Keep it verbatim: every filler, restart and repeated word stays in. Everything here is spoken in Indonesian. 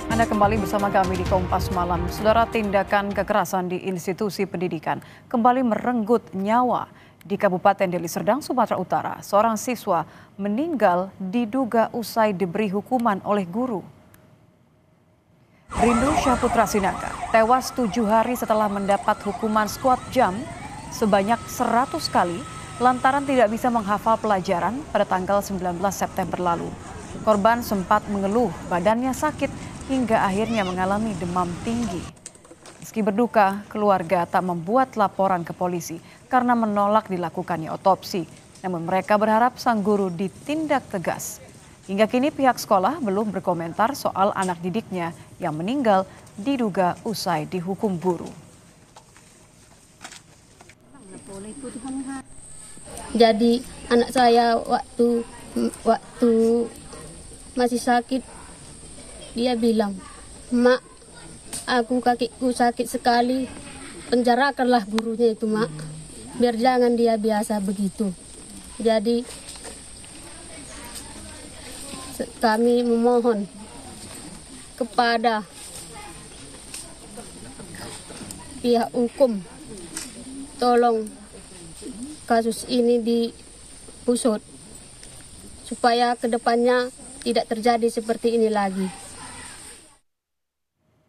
Anda kembali bersama kami di Kompas Malam. Saudara, tindakan kekerasan di institusi pendidikan kembali merenggut nyawa. Di Kabupaten Deli Serdang, Sumatera Utara, seorang siswa meninggal diduga usai diberi hukuman oleh guru. Rindu Syahputra Sinaka tewas tujuh hari setelah mendapat hukuman squat jam sebanyak seratus kali lantaran tidak bisa menghafal pelajaran pada tanggal sembilan belas September lalu. Korban sempat mengeluh badannya sakit hingga akhirnya mengalami demam tinggi. Meski berduka, keluarga tak membuat laporan ke polisi karena menolak dilakukannya otopsi. Namun mereka berharap sang guru ditindak tegas. Hingga kini pihak sekolah belum berkomentar soal anak didiknya yang meninggal diduga usai dihukum guru. Jadi anak saya waktu waktu masih sakit, dia bilang, "Mak, aku kakiku sakit sekali, penjarakanlah gurunya itu, Mak, biar jangan dia biasa begitu." Jadi kami memohon kepada pihak hukum, tolong kasus ini diusut supaya kedepannya tidak terjadi seperti ini lagi.